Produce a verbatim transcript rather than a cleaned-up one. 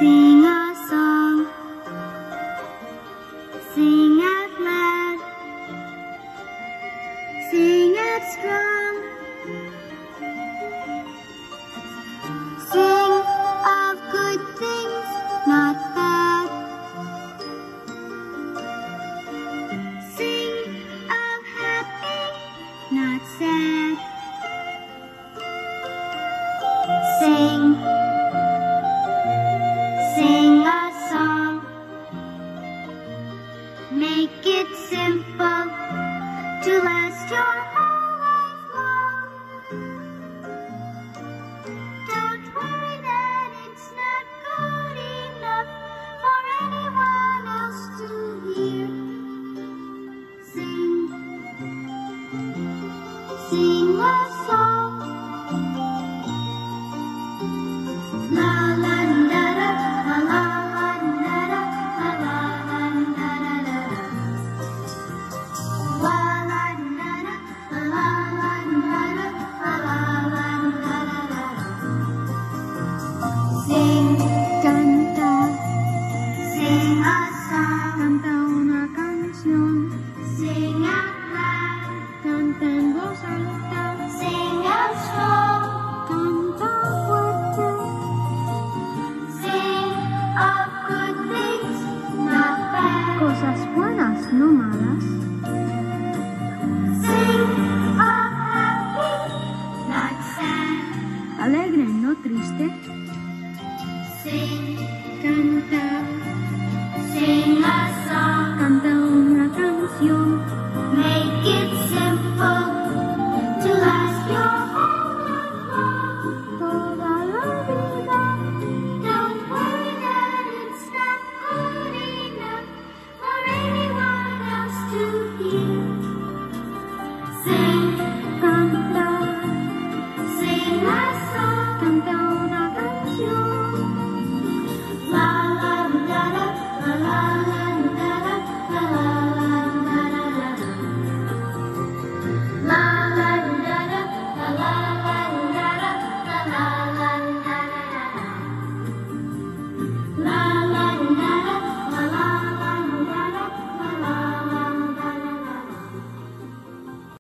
Sing a song. Sing out loud. Sing out strong. Sing of good things, not bad. Sing of happy, not sad. Sing. Sing a song. Make it simple to last your whole life long. Don't worry that it's not good enough for anyone else to hear. Sing. Sing a song. La la da da, la la la da da, la la la da da da. La la da da, la la la da da, la la la da da da. Sing, canta, sing a song, canta una canción, sing out loud, canta en voz alta, sing out strong, canta fuerte. Sing of good things, not bad. Cosas buenas, no malas. Sing of happy, not sad. Alegre, no triste. Sing, canta. Sing a song. Canta una canción. Make